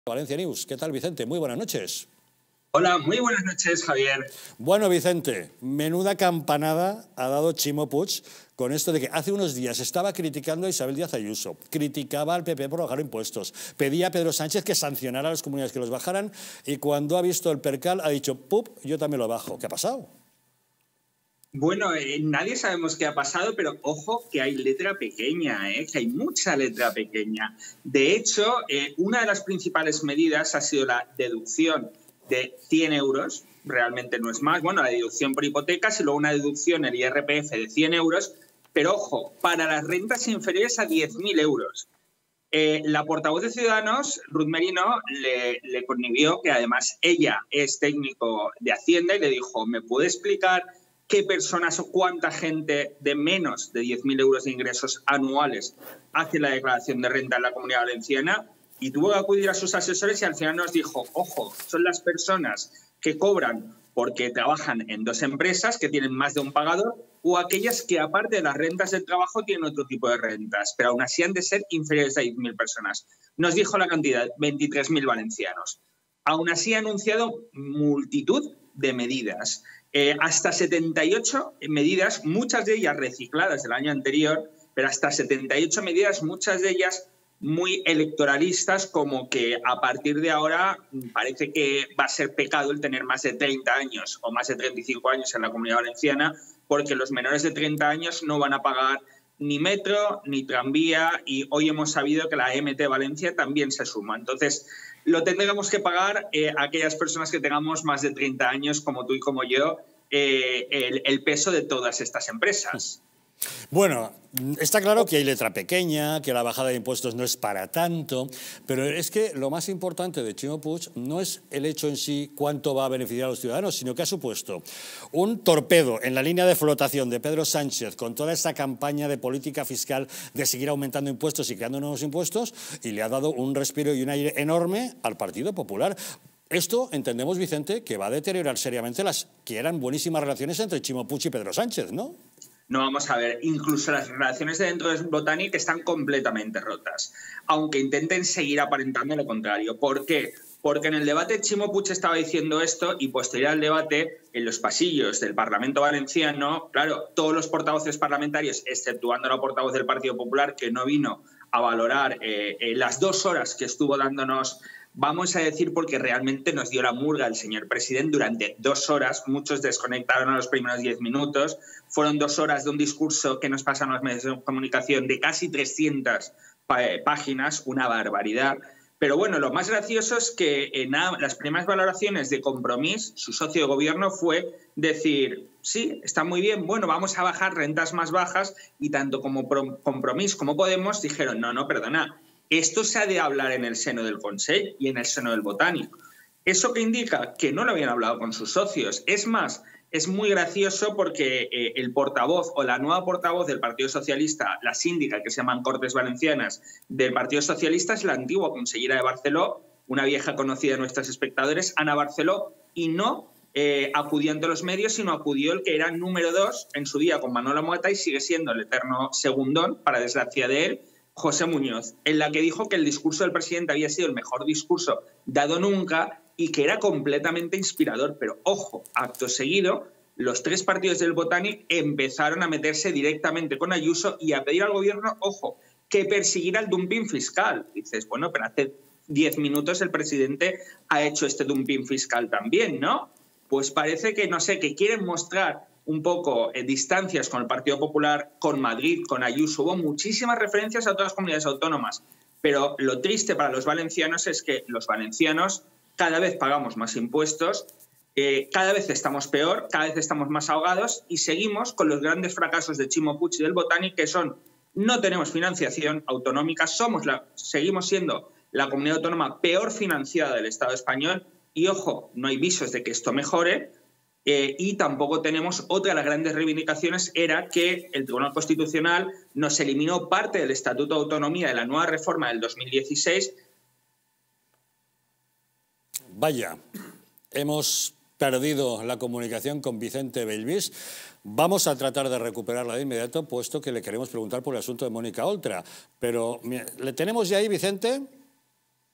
Valencia News. ¿Qué tal, Vicente? Muy buenas noches. Hola, muy buenas noches, Javier. Bueno, Vicente, menuda campanada ha dado Ximo Puig con esto de que hace unos días estaba criticando a Isabel Díaz Ayuso, criticaba al PP por bajar impuestos, pedía a Pedro Sánchez que sancionara a las comunidades que los bajaran y cuando ha visto el percal ha dicho, ¡pup!, yo también lo bajo. ¿Qué ha pasado? Bueno, nadie sabemos qué ha pasado, pero ojo que hay letra pequeña, que hay mucha letra pequeña. De hecho, una de las principales medidas ha sido la deducción de 100 euros, realmente no es más, bueno, la deducción por hipotecas y luego una deducción, el IRPF, de 100 euros, pero ojo, para las rentas inferiores a 10.000 euros. La portavoz de Ciudadanos, Ruth Merino, le connivió que además ella es técnico de Hacienda y le dijo, ¿me puede explicar qué personas o cuánta gente de menos de 10.000 euros de ingresos anuales hace la declaración de renta en la Comunidad Valenciana? Y tuvo que acudir a sus asesores y al final nos dijo, ojo, son las personas que cobran porque trabajan en dos empresas, que tienen más de un pagador, o aquellas que aparte de las rentas del trabajo tienen otro tipo de rentas, pero aún así han de ser inferiores a 10.000 personas. Nos dijo la cantidad, 23.000 valencianos. Aún así ha anunciado multitud de medidas. Hasta 78 medidas, muchas de ellas recicladas del año anterior, pero hasta 78 medidas, muchas de ellas muy electoralistas, como que a partir de ahora parece que va a ser pecado el tener más de 30 años o más de 35 años en la Comunidad Valenciana, porque los menores de 30 años no van a pagar ni metro ni tranvía y hoy hemos sabido que la MT Valencia también se suma. Entonces, lo tendremos que pagar aquellas personas que tengamos más de 30 años, como tú y como yo, el peso de todas estas empresas. Bueno, está claro que hay letra pequeña, que la bajada de impuestos no es para tanto, pero es que lo más importante de Ximo Puig no es el hecho en sí cuánto va a beneficiar a los ciudadanos, sino que ha supuesto un torpedo en la línea de flotación de Pedro Sánchez con toda esa campaña de política fiscal de seguir aumentando impuestos y creando nuevos impuestos y le ha dado un respiro y un aire enorme al Partido Popular. Esto entendemos, Vicente, que va a deteriorar seriamente las que eran buenísimas relaciones entre Ximo Puig y Pedro Sánchez, ¿no? No, vamos a ver, incluso las relaciones de dentro de Botanic están completamente rotas, aunque intenten seguir aparentando lo contrario. ¿Por qué? Porque en el debate Ximo Puig estaba diciendo esto y posterior al debate, en los pasillos del Parlamento Valenciano, claro, todos los portavoces parlamentarios, exceptuando la portavoz del Partido Popular, que no vino a valorar las 2 horas que estuvo dándonos, vamos a decir, porque realmente nos dio la murga el señor presidente durante 2 horas. Muchos desconectaron a los primeros 10 minutos. Fueron 2 horas de un discurso que nos pasan los medios de comunicación de casi 300 páginas, una barbaridad. Pero bueno, lo más gracioso es que en las primeras valoraciones de Compromís, su socio de gobierno, fue decir, sí, está muy bien, bueno, vamos a bajar rentas más bajas, y tanto como Compromís como Podemos dijeron, no, perdona, esto se ha de hablar en el seno del Consell y en el seno del Botánico. ¿Eso qué indica? Que no lo habían hablado con sus socios. Es más, es muy gracioso porque el portavoz o la nueva portavoz del Partido Socialista, la síndica que se llaman Cortes Valencianas del Partido Socialista, es la antigua consellera de Barceló, una vieja conocida de nuestros espectadores, Ana Barceló, y no acudió ante los medios, sino acudió el que era número 2 en su día con Manuela Mota y sigue siendo el eterno segundón, para desgracia de él, José Muñoz, en la que dijo que el discurso del presidente había sido el mejor discurso dado nunca y que era completamente inspirador. Pero, ojo, acto seguido, los 3 partidos del Botanic empezaron a meterse directamente con Ayuso y a pedir al gobierno, ojo, que persiguiera el dumping fiscal. Dices, bueno, pero hace 10 minutos el presidente ha hecho este dumping fiscal también, ¿no? Pues parece que, no sé, que quieren mostrar un poco distancias con el Partido Popular, con Madrid, con Ayuso. Hubo muchísimas referencias a todas las comunidades autónomas, pero lo triste para los valencianos es que los valencianos cada vez pagamos más impuestos, cada vez estamos peor, cada vez estamos más ahogados y seguimos con los grandes fracasos de Ximo Puig y del Botanic, que son: no tenemos financiación autonómica, seguimos siendo la comunidad autónoma peor financiada del Estado español y, ojo, no hay visos de que esto mejore. Y tampoco tenemos, otra de las grandes reivindicaciones era que el Tribunal Constitucional nos eliminó parte del Estatuto de Autonomía de la nueva reforma del 2016. Vaya, hemos perdido la comunicación con Vicente Bellvís. Vamos a tratar de recuperarla de inmediato, puesto que le queremos preguntar por el asunto de Mónica Oltra. Pero, ¿le tenemos ya ahí, Vicente?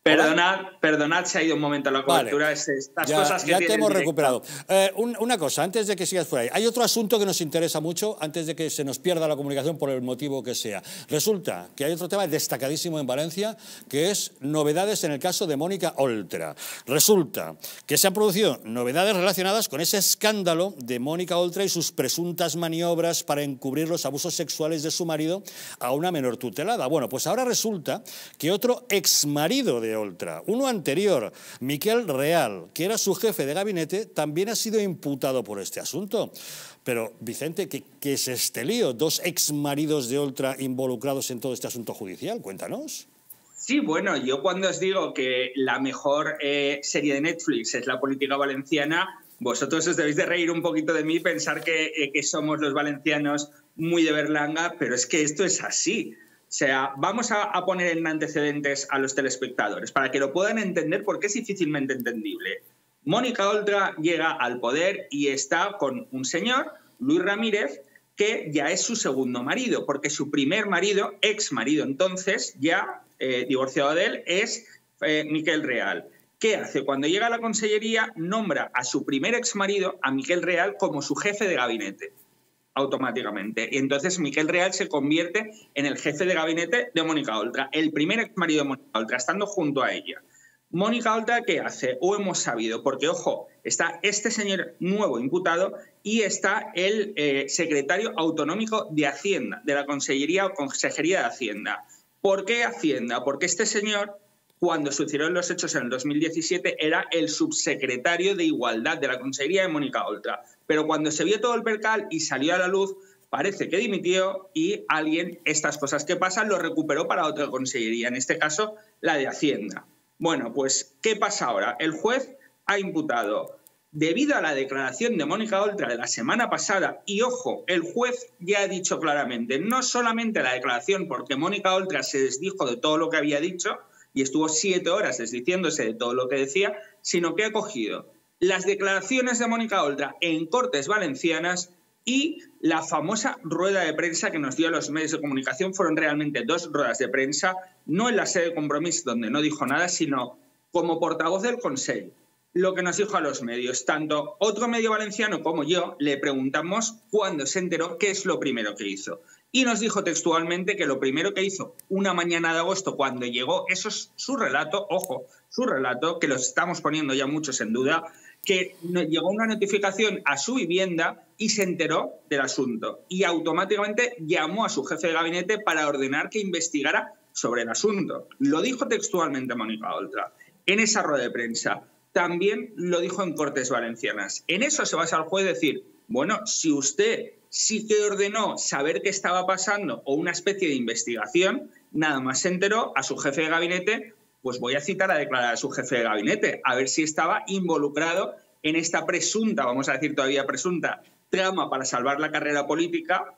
Perdonad, se ha ido un momento la cobertura. Vale. Estas cosas que ya te hemos directo. recuperado. Una cosa, antes de que sigas por ahí. Hay otro asunto que nos interesa mucho, antes de que se nos pierda la comunicación por el motivo que sea. Resulta que hay otro tema destacadísimo en Valencia, que es novedades en el caso de Mónica Oltra. Resulta que se han producido novedades relacionadas con ese escándalo de Mónica Oltra y sus presuntas maniobras para encubrir los abusos sexuales de su marido a una menor tutelada. Bueno, pues ahora resulta que otro exmarido de Oltra, uno anterior, Miquel Real, que era su jefe de gabinete, también ha sido imputado por este asunto. Pero, Vicente, ¿qué es este lío? Dos exmaridos de Oltra involucrados en todo este asunto judicial. Cuéntanos. Sí, bueno, yo cuando os digo que la mejor serie de Netflix es La política valenciana, vosotros os debéis de reír un poquito de mí y pensar que somos los valencianos muy de Berlanga, pero es que esto es así. O sea, vamos a poner en antecedentes a los telespectadores para que lo puedan entender porque es difícilmente entendible. Mónica Oltra llega al poder y está con un señor, Luis Ramírez, que ya es su segundo marido, porque su primer marido, ex marido entonces, ya divorciado de él, es Miquel Real. ¿Qué hace? Cuando llega a la consellería, nombra a su primer ex marido, a Miquel Real, como su jefe de gabinete. Automáticamente. Y entonces Miquel Real se convierte en el jefe de gabinete de Mónica Oltra, el primer exmarido de Mónica Oltra, estando junto a ella. Mónica Oltra, ¿qué hace? O hemos sabido, porque, ojo, está este señor nuevo imputado y está el secretario autonómico de Hacienda, de la Consellería o Consejería de Hacienda. ¿Por qué Hacienda? Porque este señor, cuando sucedieron los hechos en el 2017, era el subsecretario de Igualdad de la Consellería de Mónica Oltra. Pero cuando se vio todo el percal y salió a la luz, parece que dimitió y alguien, estas cosas que pasan, lo recuperó para otra consellería, en este caso la de Hacienda. Bueno, pues, ¿qué pasa ahora? El juez ha imputado, debido a la declaración de Mónica Oltra de la semana pasada, y ojo, el juez ya ha dicho claramente, no solamente la declaración, porque Mónica Oltra se desdijo de todo lo que había dicho y estuvo 7 horas desdiciéndose de todo lo que decía, sino que ha cogido las declaraciones de Mónica Oltra en Cortes Valencianas y la famosa rueda de prensa que nos dio a los medios de comunicación. Fueron realmente 2 ruedas de prensa, no en la sede de Compromís, donde no dijo nada, sino como portavoz del Consell. Lo que nos dijo a los medios, tanto otro medio valenciano como yo, le preguntamos cuándo se enteró qué es lo primero que hizo. Y nos dijo textualmente que lo primero que hizo una mañana de agosto, cuando llegó, eso es su relato, ojo, su relato, que lo estamos poniendo ya muchos en duda, que llegó una notificación a su vivienda y se enteró del asunto. Y automáticamente llamó a su jefe de gabinete para ordenar que investigara sobre el asunto. Lo dijo textualmente Mónica Oltra en esa rueda de prensa. También lo dijo en Cortes Valencianas. En eso se basa el juez decir, bueno, si usted sí que ordenó saber qué estaba pasando o una especie de investigación, nada más se enteró a su jefe de gabinete, pues voy a citar a declarar a su jefe de gabinete, a ver si estaba involucrado en esta presunta, vamos a decir todavía presunta, trama para salvar la carrera política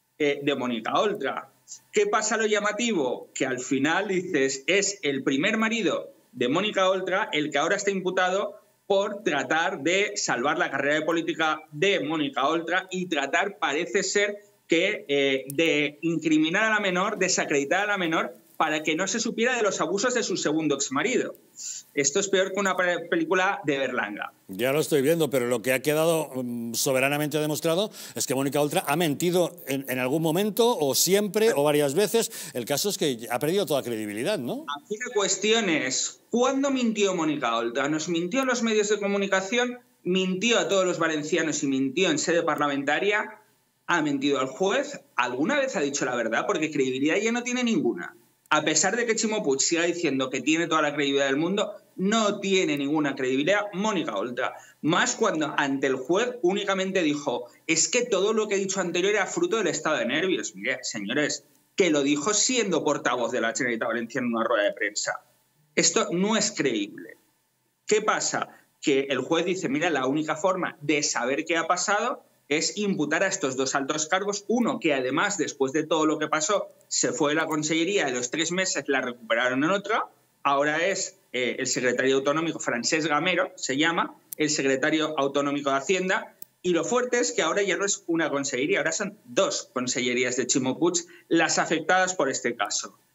de Mónica Oltra. ¿Qué pasa lo llamativo? Que al final dices, es el primer marido de Mónica Oltra el que ahora está imputado por tratar de salvar la carrera política de Mónica Oltra y tratar, parece ser, que de incriminar a la menor, desacreditar a la menor, para que no se supiera de los abusos de su segundo exmarido. Esto es peor que una película de Berlanga. Ya lo estoy viendo, pero lo que ha quedado soberanamente demostrado es que Mónica Oltra ha mentido en algún momento, o siempre, o varias veces. El caso es que ha perdido toda credibilidad, ¿no? Aquí la cuestión es, ¿cuándo mintió Mónica Oltra? ¿Nos mintió a los medios de comunicación? ¿Mintió a todos los valencianos y mintió en sede parlamentaria? ¿Ha mentido al juez? ¿Alguna vez ha dicho la verdad? Porque credibilidad ya no tiene ninguna. A pesar de que Ximo Puig siga diciendo que tiene toda la credibilidad del mundo, no tiene ninguna credibilidad Mónica Oltra. Más cuando ante el juez únicamente dijo, es que todo lo que he dicho anterior era fruto del estado de nervios. Mire, señores, que lo dijo siendo portavoz de la Generalitat Valenciana en una rueda de prensa. Esto no es creíble. ¿Qué pasa? Que el juez dice, mira, la única forma de saber qué ha pasado es imputar a estos 2 altos cargos, uno que además, después de todo lo que pasó, se fue de la consellería, de los 3 meses la recuperaron en otra, ahora es el secretario autonómico, Francesc Gamero, se llama, el secretario autonómico de Hacienda, y lo fuerte es que ahora ya no es una consellería, ahora son 2 consellerías de Ximo Puig las afectadas por este caso.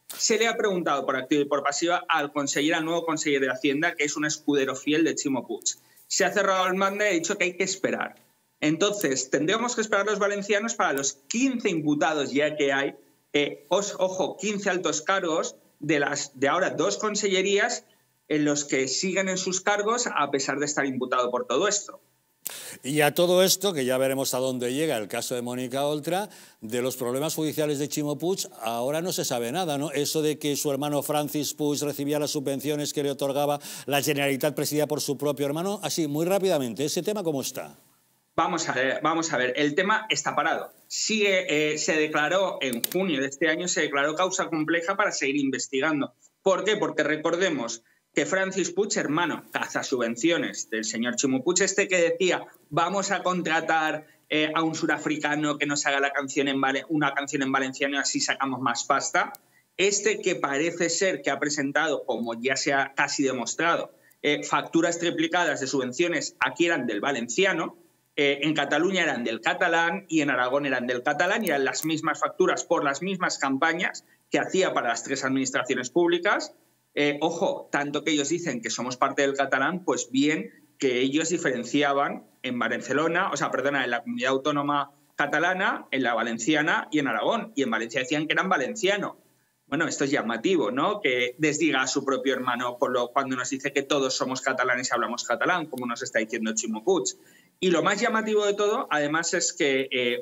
Se le ha preguntado por activa y por pasiva al nuevo conseller de Hacienda, que es un escudero fiel de Ximo Puig. Se ha cerrado el mando y ha dicho que hay que esperar. Entonces, tendremos que esperar los valencianos para los 15 imputados ya que hay, ojo, 15 altos cargos de ahora 2 consellerías en los que siguen en sus cargos a pesar de estar imputado por todo esto. Y a todo esto, que ya veremos a dónde llega el caso de Mónica Oltra, de los problemas judiciales de Ximo Puig, ahora no se sabe nada, ¿no? Eso de que su hermano Francis Puig recibía las subvenciones que le otorgaba la Generalitat presidida por su propio hermano, así, muy rápidamente, ¿ese tema cómo está? Vamos a ver, el tema está parado. Se declaró en junio de este año, se declaró causa compleja para seguir investigando. ¿Por qué? Porque recordemos que Francis Puig, hermano, cazasubvenciones del señor Ximo Puig, que decía, vamos a contratar a un surafricano que nos haga una canción en valenciano y así sacamos más pasta. Que parece ser que ha presentado, como ya se ha casi demostrado, facturas triplicadas de subvenciones, aquí eran del valenciano, en Cataluña eran del catalán y en Aragón eran del catalán, y eran las mismas facturas por las mismas campañas que hacía para las 3 administraciones públicas. Ojo, tanto que ellos dicen que somos parte del catalán, pues bien que ellos diferenciaban en Barcelona, en la comunidad autónoma catalana, en la valenciana y en Aragón, y en Valencia decían que eran valenciano. Bueno, esto es llamativo, ¿no? Que desdiga a su propio hermano cuando nos dice que todos somos catalanes y hablamos catalán, como nos está diciendo Ximo Puig. Y lo más llamativo de todo, además, es que,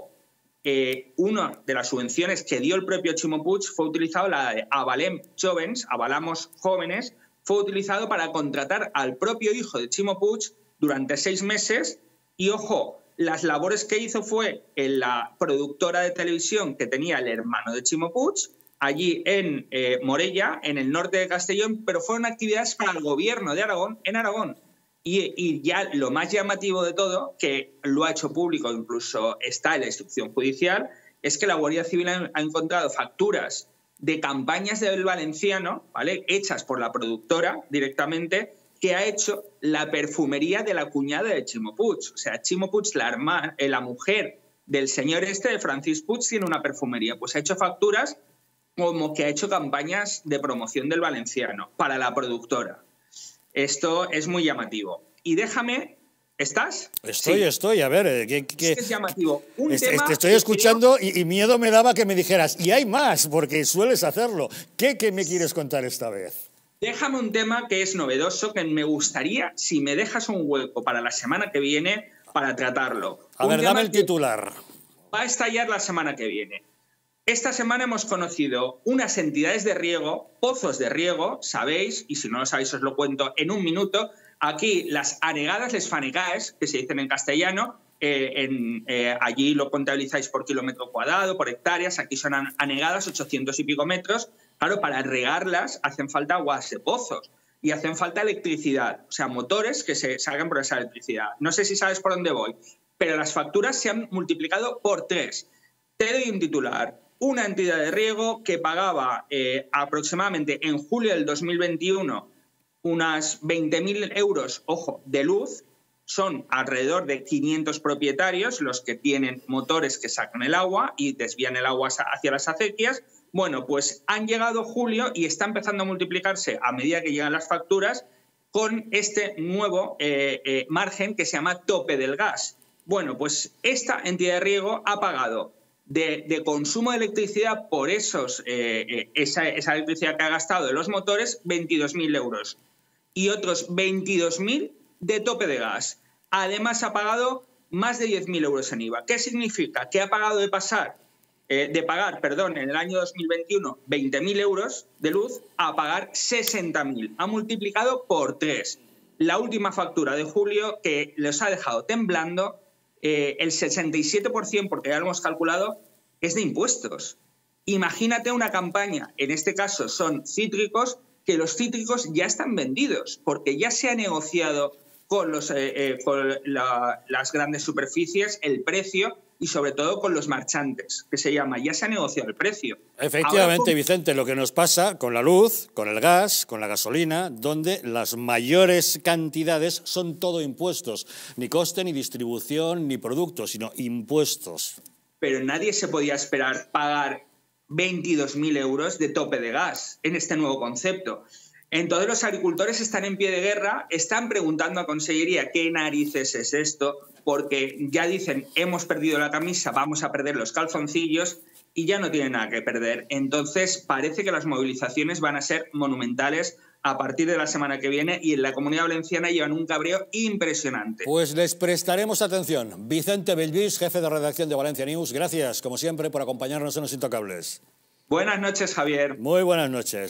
una de las subvenciones que dio el propio Ximo Puig fue utilizado, la de Avalem Jóvens, Avalamos Jóvenes, fue utilizado para contratar al propio hijo de Ximo Puig durante 6 meses. Y, ojo, las labores que hizo fue en la productora de televisión que tenía el hermano de Ximo Puig, allí en Morella, en el norte de Castellón, pero fueron actividades para el gobierno de Aragón, en Aragón. Y ya lo más llamativo de todo, que lo ha hecho público, incluso está en la instrucción judicial, es que la Guardia Civil ha encontrado facturas de campañas del valenciano, ¿vale?, hechas por la productora directamente, que ha hecho la perfumería de la cuñada de Ximo Puig. O sea, Ximo Puig, la mujer del señor de Francis Puig, tiene una perfumería. Pues ha hecho facturas como que ha hecho campañas de promoción del valenciano para la productora. Esto es muy llamativo. Y déjame... ¿Estás? Estoy. A ver... Es llamativo. Te estoy escuchando y miedo me daba que me dijeras, y hay más, porque sueles hacerlo. ¿Qué me quieres contar esta vez? Déjame un tema que es novedoso, que me gustaría, si me dejas un hueco para la semana que viene, para tratarlo. A ver, dame el titular. Va a estallar la semana que viene. Esta semana hemos conocido unas entidades de riego, pozos de riego, sabéis, y si no lo sabéis os lo cuento en un minuto. Aquí las anegadas, les fanegaes, que se dicen en castellano, allí lo contabilizáis por kilómetro cuadrado, por hectáreas, aquí son anegadas 800 y pico metros. Claro, para regarlas hacen falta aguas de pozos y hacen falta electricidad, o sea, motores que se salgan por esa electricidad. No sé si sabes por dónde voy, pero las facturas se han multiplicado por 3. Te doy un titular. Una entidad de riego que pagaba aproximadamente en julio del 2021 unas 20.000 euros, ojo, de luz. Son alrededor de 500 propietarios los que tienen motores que sacan el agua y desvían el agua hacia las acequias. Bueno, pues han llegado julio y está empezando a multiplicarse a medida que llegan las facturas con este nuevo margen que se llama tope del gas. Bueno, pues esta entidad de riego ha pagado de consumo de electricidad por esa electricidad que ha gastado de los motores 22.000 euros y otros 22.000 de tope de gas. Además ha pagado más de 10.000 euros en IVA. ¿Qué significa? Que ha pagado de pagar en el año 2021 20.000 euros de luz a pagar 60.000. Ha multiplicado por 3. La última factura de julio que les ha dejado temblando, el 67%, porque ya lo hemos calculado, es de impuestos. Imagínate una campaña, en este caso son cítricos, que los cítricos ya están vendidos, porque ya se ha negociado con las grandes superficies el precio y sobre todo con los marchantes, que se llama, ya se ha negociado el precio. Efectivamente, Vicente, lo que nos pasa con la luz, con el gas, con la gasolina, donde las mayores cantidades son todo impuestos, ni coste, ni distribución, ni productos, sino impuestos. Pero nadie se podía esperar pagar 22.000 euros de tope de gas en este nuevo concepto. Entonces los agricultores están en pie de guerra, están preguntando a Consellería qué narices es esto, porque ya dicen, hemos perdido la camisa, vamos a perder los calzoncillos, y ya no tienen nada que perder. Entonces parece que las movilizaciones van a ser monumentales a partir de la semana que viene, y en la Comunidad Valenciana llevan un cabreo impresionante. Pues les prestaremos atención. Vicente Bellvís, jefe de redacción de Valencia News, gracias, como siempre, por acompañarnos en Los Intocables. Buenas noches, Javier. Muy buenas noches.